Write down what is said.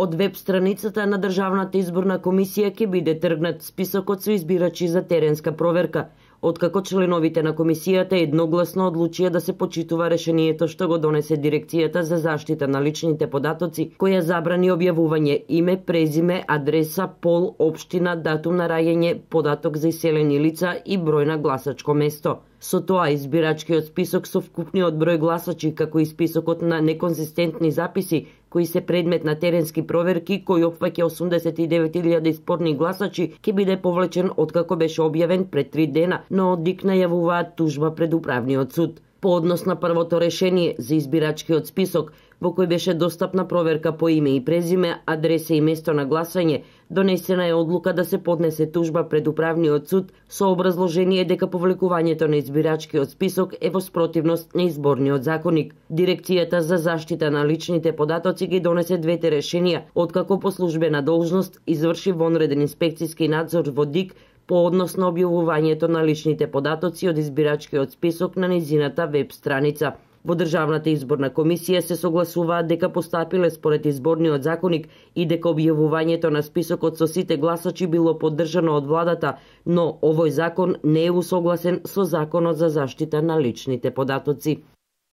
Од веб страницата на Државната изборна комисија ќе биде тргнат списокот со избирачи за теренска проверка, откако членовите на комисијата едногласно одлучија да се почитува решението што го донесе Дирекцијата за заштита на личните податоци, која забрани објавување име, презиме, адреса, пол, општина, датум на раѓање, податок за иселени лица и број на гласачко место. Со тоа избирачкиот список со вкупниот број гласачи, како и списокот на неконзистентни записи, кои се предмет на теренски проверки, кој опфаќа 89.000 испорни гласачи, ќе биде повлечен откако беше објавен пред 3 дена, но од ДИК најавуваат тужба пред управниот суд. По однос на првото решение за избирачкиот список, во кој беше достапна проверка по име и презиме, адреса и место на гласање, донесена е одлука да се поднесе тужба пред управниот суд со образложение дека повлекувањето на избирачкиот список е во спротивност на изборниот законник. Дирекцијата за заштита на личните податоци ги донесе двете решенија, откако по службена должност изврши вонреден инспекцијски надзор во ДИК по однос на објавувањето на личните податоци од избирачкиот список на незината веб страница. Во Државната изборна комисија се согласуваат дека постапиле според изборниот законник и дека објавувањето на списокот со сите гласачи било поддржано од владата, но овој закон не е усогласен со Законот за заштита на личните податоци.